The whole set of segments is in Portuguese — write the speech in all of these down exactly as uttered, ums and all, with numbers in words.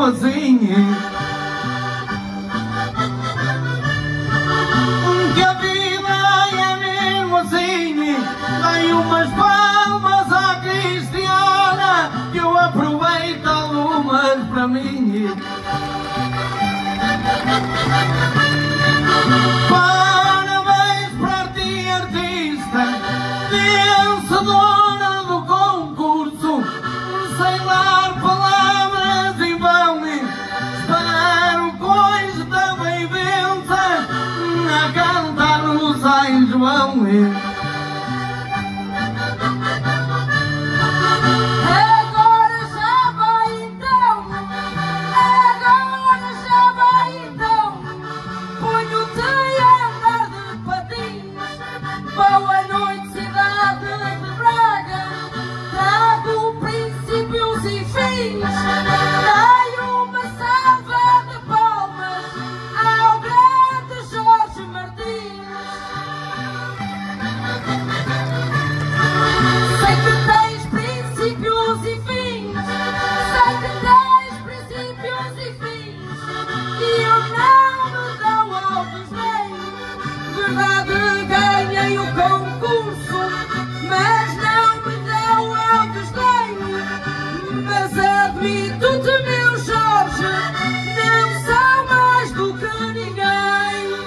assim, que a vida é mesmo assim. Dei umas palmas à Cristiana, que eu aproveito algumas para mim. Parabéns para ti, artista, vencedora do concurso, sem dar palavras em vão. Espero que hoje também vença a cantar no São João. Boa noite, cidade de Braga, trago princípios e fins. Dai uma salva de palmas ao grande Jorge Martins. Sei que tens princípios e fins, sei que tens princípios e fins, e eu não me dou ao desdém. Verdade, ganhei o concurso, mas não me dão ao desdém. Mas admito-te, meu Jorge, não sou mais do que ninguém.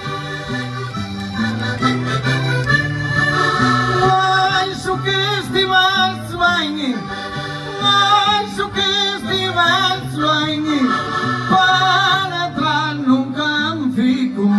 Acho que estiveste bem, acho que estiveste bem, para trás nunca me fico.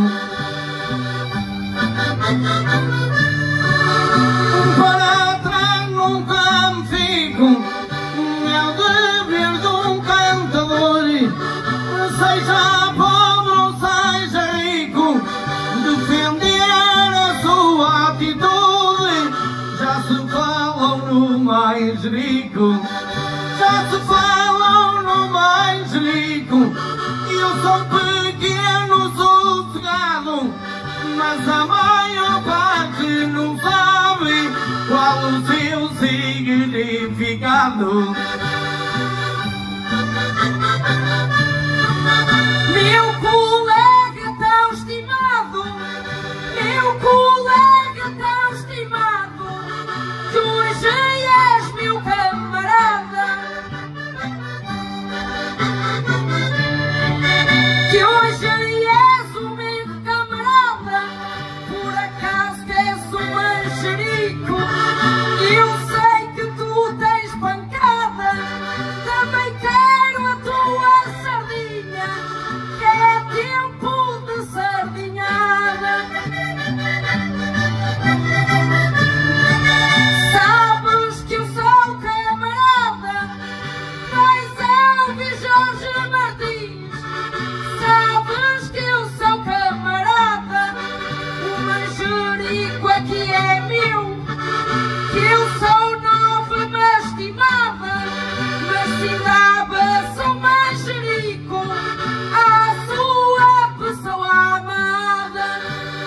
Para trás nunca me fico, é o dever de um cantador, seja pobre ou seja rico, defender a sua atitude. Já se falam no mais rico, já se falam no mais rico, eu sou pequeno, sossegado, mas a maior parte não sabe qual o seu significado. Meu colega tão estimado, meu colega tão estimado, que hoje és meu camarada, que hoje és o meu camarada. Por acaso que és um manjerico, eu sei que tu tens pancada. Também quero a tua sardinha, que é tempo de sardinhada. Sabes que eu sou camarada, mas ouve Jorge Martins. Sabes que eu sou camarada, o manjerico aqui é meu, que eu sou nova mas estimada, mas se dava sou manjerico à sua pessoa amada.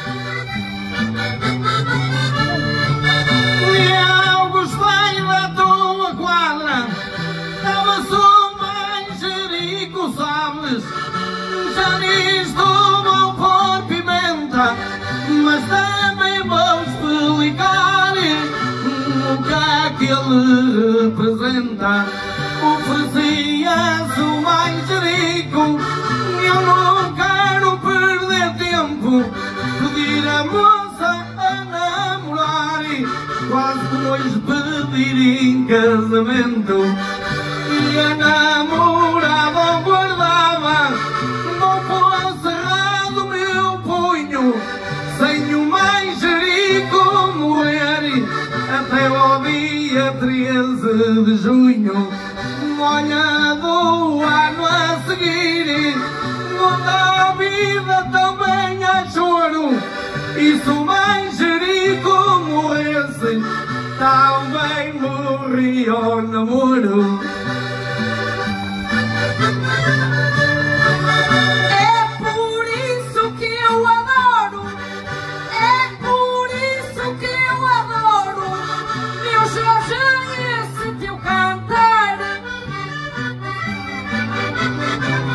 Eu gostei da tua quadra, estava só manjerico, sabes? Já nisto vou pôr pimenta, mas também vou explicar o que é que ele representa. Oferecia-se o manjerico, eu não quero perder tempo, pedir a moça a namorar, quase depois pedir em casamento. E a namorada guardava no pó cerrado meu punho, sem o manjerico morrer até ao dia treze de junho. Olha do ano a seguir, onde a vida também há choro, e se o manjerico morresse, também morria o namoro. É por isso que eu adoro, é por isso que eu adoro, meu Jorge, esse teu cantar.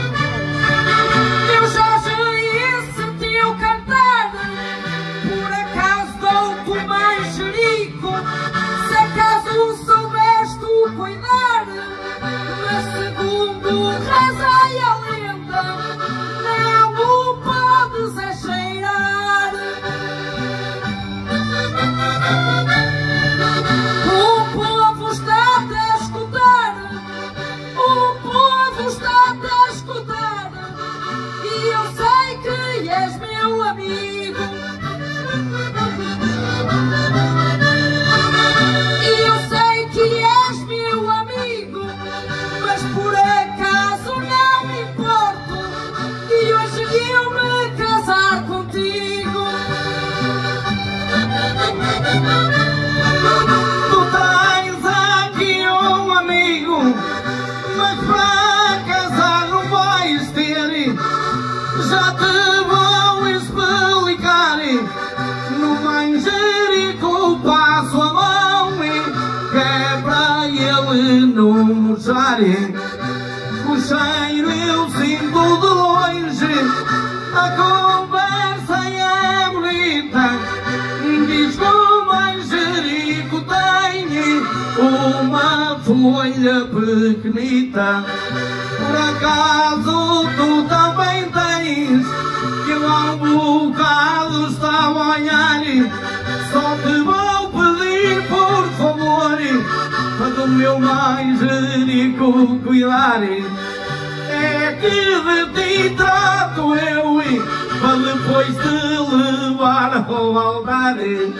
Tu tens aqui um amigo, mas para casar não vais ter. Já te vou explicar. No manjerico passo a mão, que é para ele não murchar. O cheiro eu sinto de longe, a conversa é bonita. Diz que o manjerico tem uma folha pequenita. Por acaso tu também tens, que eu há um bocado estava a olhar. Só te vou pedir por favor, para do meu manjerico cuidar. É que de ti trato eu, para depois te levar ao altar.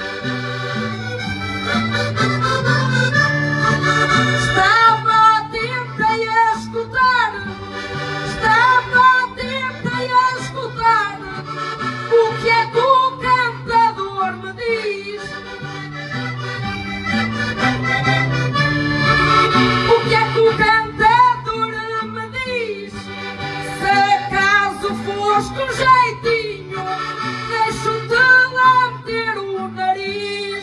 Estava atenta a escutar, estava atenta a escutar o que é que o cantador me diz. O que é que o cantador me diz? Se acaso fores com jeitinho, deixo-te lá meter o nariz.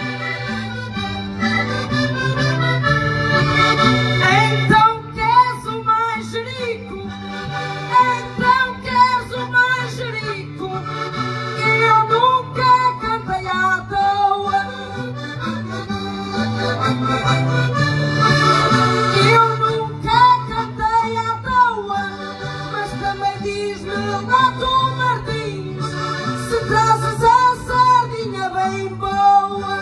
Então queres o manjerico? Então queres o manjerico? Eu nunca cantei à toa. Eu nunca cantei à toa. Mas também diz-me lá tu, Martins, se trazes a sardinha bem boa.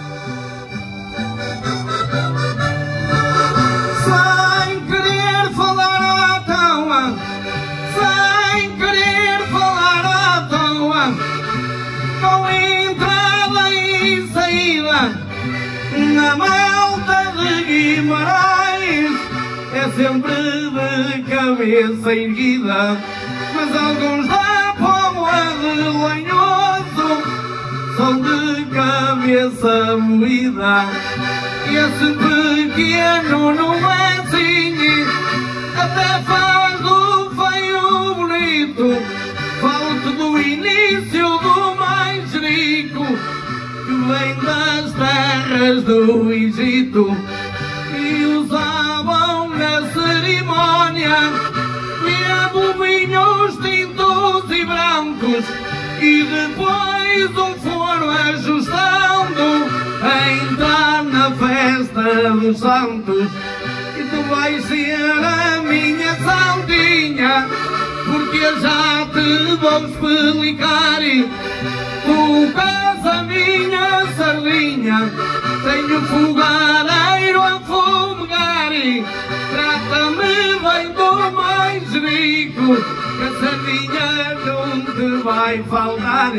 Sem querer falar à toa, sem querer falar à toa, com entrada e saída, na malta de Guimarães é sempre de cabeça erguida. Mas alguns da Póvoa de Lanhoso são de cabeça moída. Esse pequeno não é assim, até faz do feio bonito. Falo-te do início do manjerico, que vem das terras do Egito, e usavam na cerimónia mesmo vinhos tintos e brancos, e depois um foram ajustando a entrar na festa dos santos. E tu vais ser a minha saldinha, porque eu já te vou explicar. Tu és a minha sardinha, tenho fogareiro a fumegar. Trata-me bem do manjerico, que a sardinha não te vai faltar.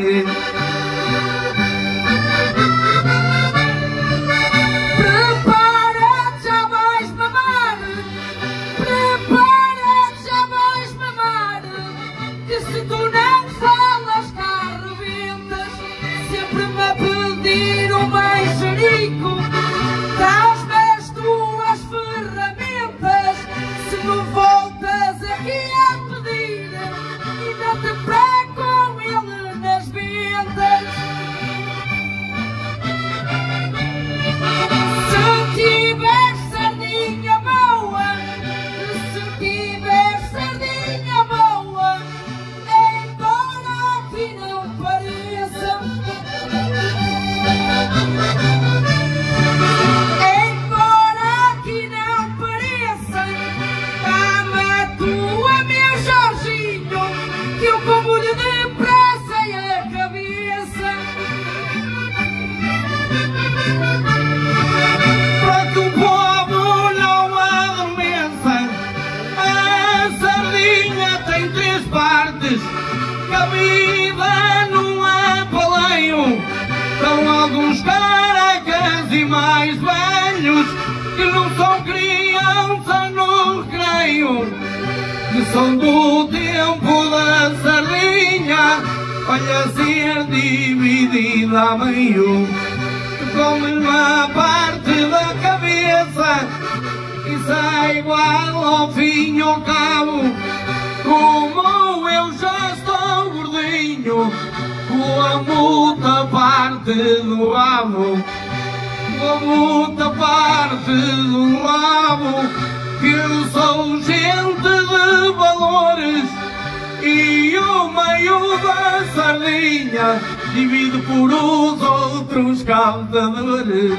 Prepara-te, já vais mamar. Prepara-te, já vais mamar. Que se tu não falas cá rebentas, sempre me a pedir o manjerico. Traz-me as tuas ferramentas, se me voltas aqui a pedir, ainda te prego com ele nas ventas. Se tiveres sardinha boa, se tiveres sardinha boa, embora aqui não pareça, embora aqui não pareça, dá-me a tua, meu Jorginho, que eu como-lhe depressa a cabeça. Para que o povo não adormeça, a sardinha tem três partes, cabida num apaleio. São alguns carecas e mais velhos, que não são criança no recreio, que são do tempo da sardinha, olha ser dividida a meio. na parte da cabeça. Isso é igual ao fim e ao cabo. Como eu já estou gordinho, com a muita parte do rabo, com a muita parte do rabo, que eu sou gente de valores. E o meio da sardinha divido por os outros cantadores.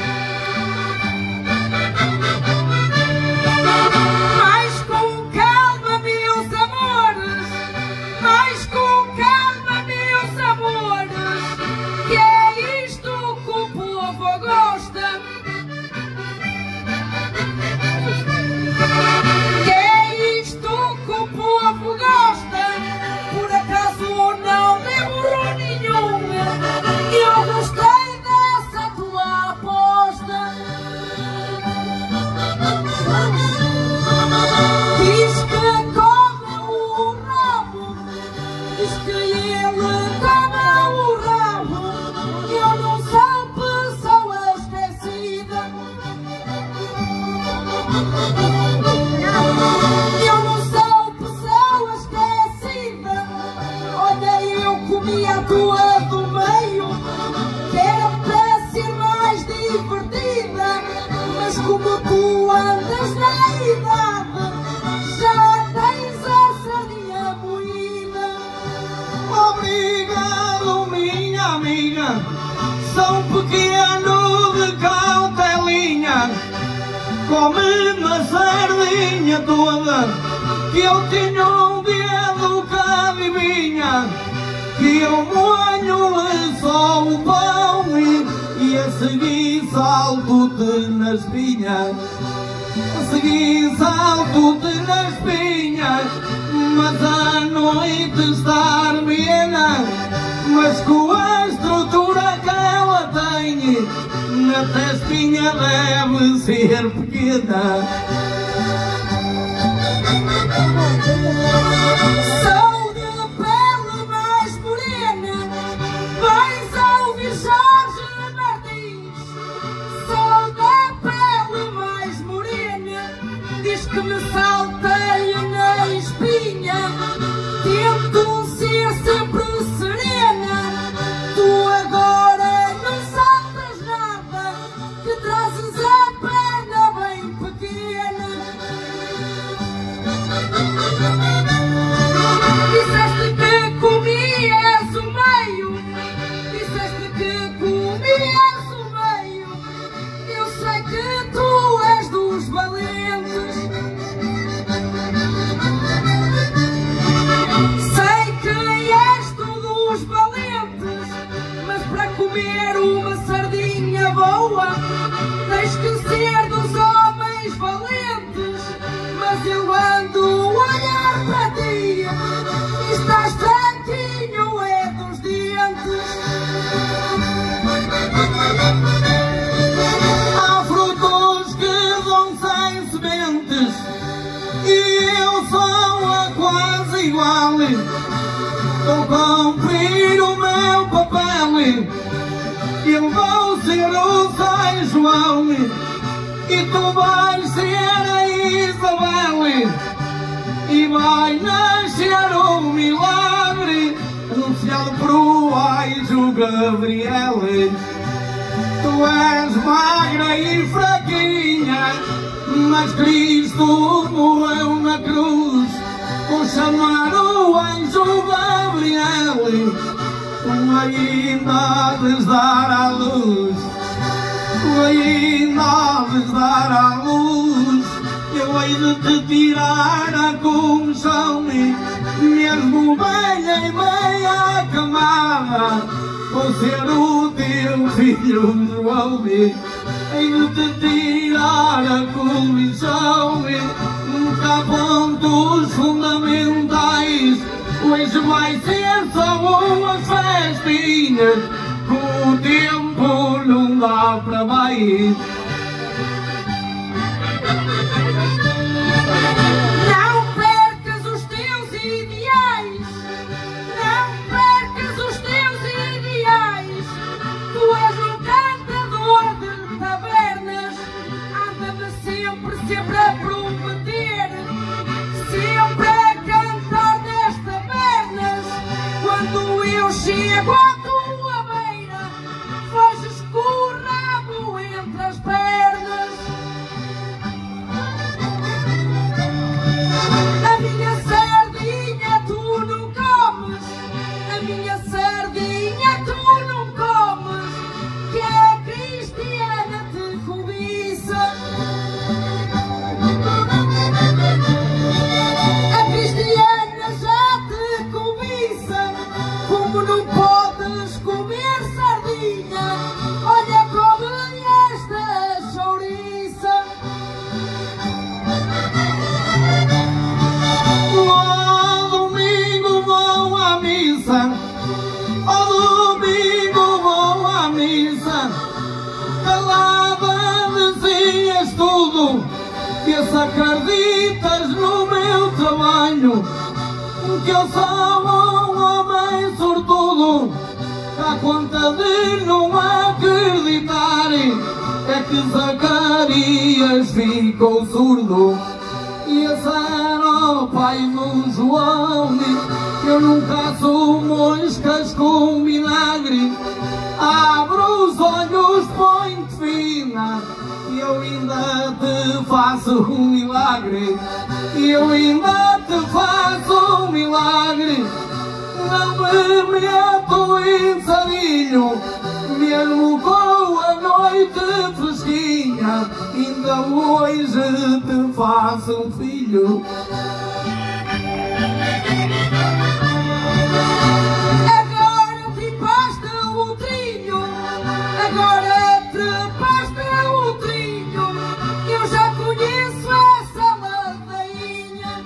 Mais com calma, meus amores, mais com calma, meus amores, que é isto que o povo gosta. Que é isto que o povo gosta. Por acaso não demorou nenhuma, eu gostei dessa tua aposta. Diz que come o rabo, diz que ele come o rabo. Eu não sou pessoa esquecida. Eu não sou pessoa esquecida. Olha, eu comi a tua do meio, que era para ser mais divertida. Mas como tu andas na idade, já tens a sardinha moída. Obrigado, minha amiga, sou pequeno de cautelinha. Come-me a sardinha toda, que eu tinha um dedo que adivinha, que eu molho-lhe só o pão e, e a seguir salto-te na espinha. A seguir salto-te na espinha, mas a noite está armena, mas com a estrutura que ela tem, na tespinha deve ser pequena. Sou de pele mais morena, vais ouvir Jorge Martins. Sou da pele mais morena, diz que me saltei na espinha. Tento ser sempre serena, tu agora não saltas nada, que trazes a perna bem pequena. Disseste que comias o meio, disseste que comias o meio. Eu sei que tu és dos valentes, sei que és tu dos valentes. Mas para comer uma sardinha boa, tens que ser dos homens valentes. Mas eu ando a olhar para ti, e estás fraquinho é dos dentes. Há frutos que dão sem sementes, e eu sou a quase igual. Estou a cumprir o meu papel, eu vou ser o São João, e tu vais ser a Isabel, e vai nascer um milagre anunciado por o anjo Gabriel. Tu és magra e fraquinha, mas Cristo morreu na cruz por chamar o anjo Gabriel. Tu ainda há de dar à luz, tu ainda há de dar à luz. Eu hei de te tirar a comichão, mesmo bem em meia camada, vou ser o teu filho João. Hei de te tirar a comichão, cá pontos fundamentais. Hoje vai ser só umas festinhas, com o tempo não dá para mais. Não percas os teus ideais, não percas os teus ideais. Tu és um cantador calada dizias tudo, que se acreditas no meu trabalho, que eu sou um homem sortudo, à conta de não acreditar, é que Zacarias ficou surdo. E esse era o pai do João, eu nunca sou moscas com milagre, abro os olhos, põe-te fina, e eu ainda te faço um milagre, e eu ainda te faço um milagre. Não me meto em sarilho, mesmo com a noite fresquinha, ainda hoje te faço um filho. Agora trepaste o trilho, agora trepaste o trilho, eu já conheço essa ladainha.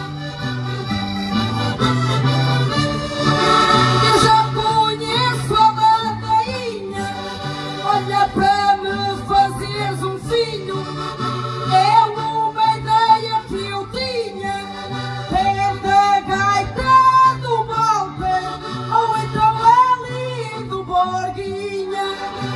Eu já conheço a ladainha, olha para me fazeres um filho, é uma ideia que eu tinha, perde a gaita do Balpe, ou então ali do Borguinha.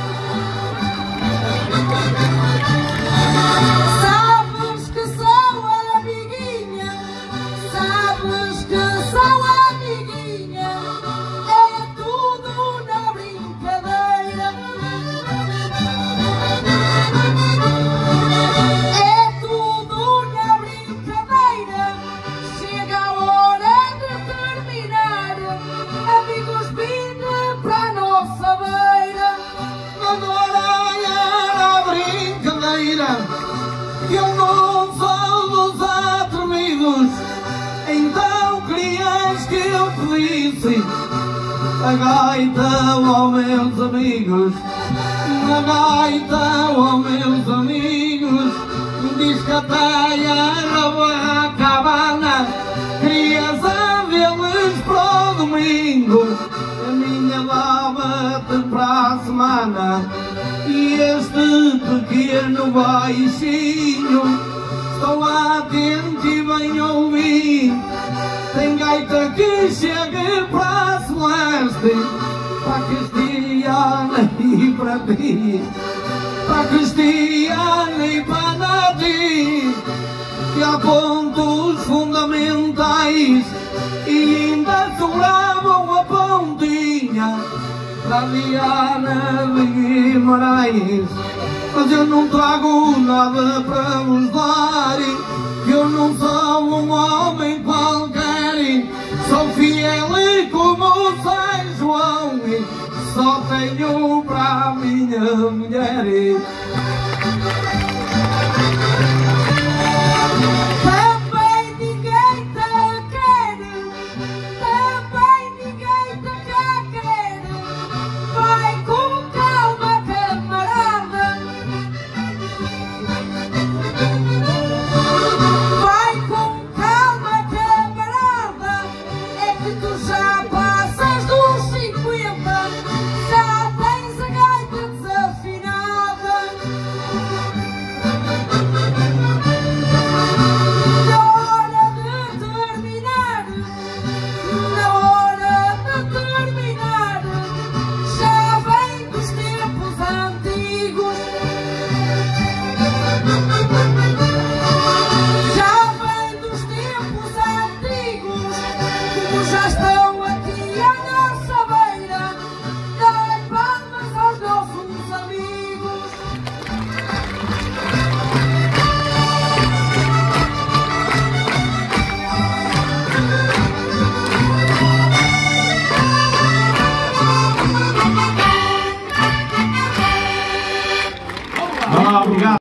Sabes que sou amiguinha, sabes que sou amiguinha, é tudo na brincadeira, é tudo na brincadeira. Chega a hora de terminar, amigos, vinde para a nossa beira. Agora era a brincadeira, que eu não sou dos atrevidos, então querias que eu pedisse a gaita aos meus amigos, a gaita aos meus amigos. Diz que até a cabana querias a vê-los para o domingo, a minha dava-te para a semana, e este pequeno baixinho, estou atento e bem ouvir, tem gaita que chega para a Celeste, para a Cristiana e para ti, para a Cristiana e para a Nati, que há pontos fundamentais e ainda sobravam a pontinha para a Diana de Guimarães. Mas eu não trago nada para vos dar, que eu não sou um homem qualquer, sou fiel como São João, só tenho para a minha mulher. Também ninguém te quer, também ninguém te quer, vai com calma, camarada, vai com calma, camarada, é que tu já passas dos cinquenta, já tens a gaita desafinada. Ah, obrigado.